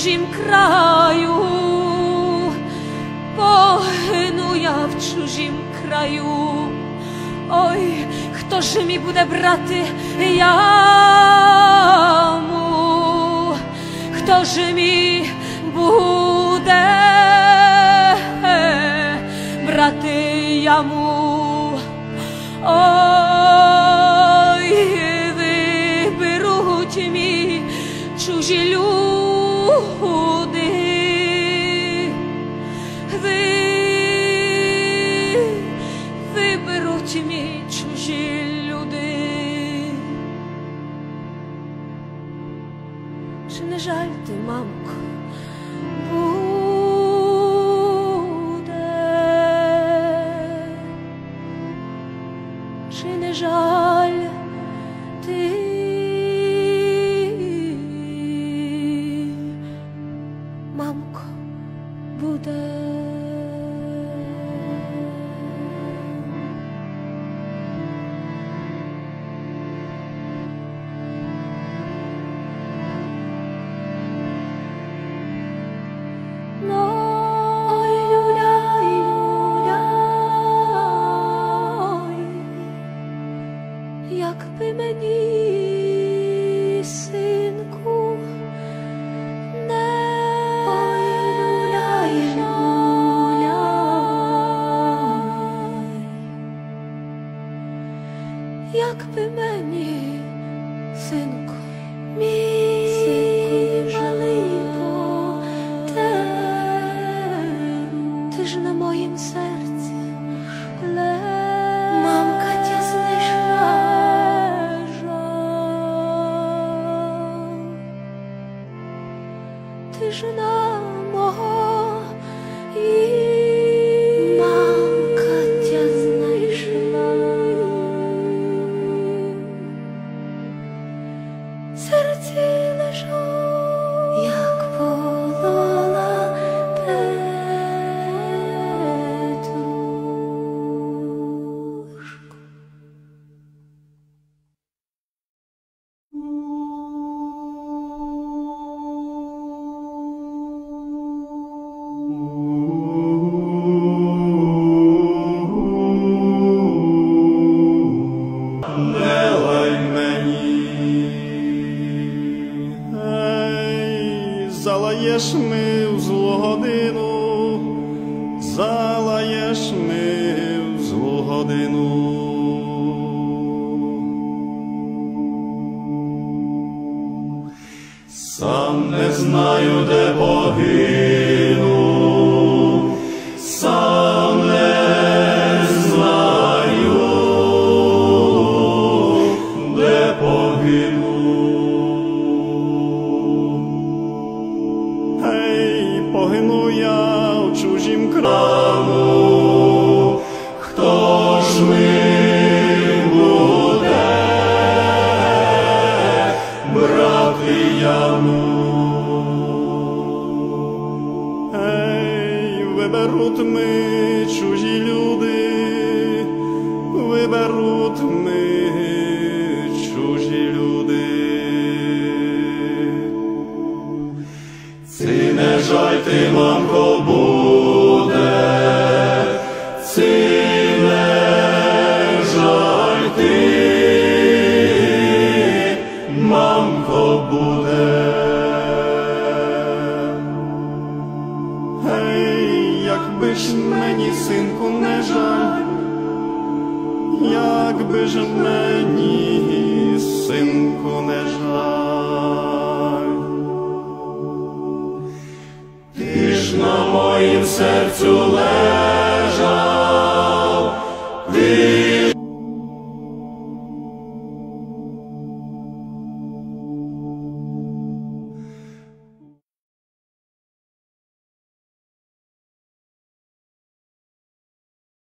чужім краю, погину я в чужім краю. Ой, хто ж мій буде брати яму? Хто ж мій буде брати яму? Ой, виберуть мій чужі люди, виберуть мій чужі люди. Чи не жаль ти, мамко, буде? Чи не жаль ти, мамко, буде? Якби мені, синку, не люляй, якби мені, синку, мій жалко те, ти ж на моїм серці мамка тя знайшла. Ти ж на мого і мамка тя знайшла. Серці лежу, як полола Петрушку. Залаєш ми в злу годину, залаєш ми в злу годину. Сам не знаю, де погину, сам не знаю, де погину. Погину я в чужім краю, хто ж ми буде брати яму? Виберуть ми чужі люди, виберуть ми чужі люди. Ці не жаль ти, мамко, буде, ці не жаль ти, мамко, буде. Якби ж мені, синку, не жаль, якби ж мені, синку, не жаль. Ти ж на моїм серцю лежиш,